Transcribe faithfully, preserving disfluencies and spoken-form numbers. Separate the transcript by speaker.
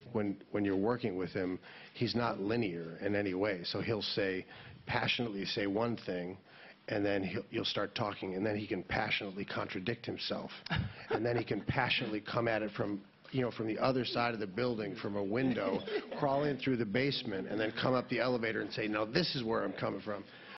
Speaker 1: when when you're working with him, he's not linear in any way. So he'll say, passionately say one thing, and then he'll, you'll start talking, and then he can passionately contradict himself. And then he can passionately come at it from, you know, from the other side of the building, from a window, crawl in through the basement, and then come up the elevator and say, no, this is where I'm coming from.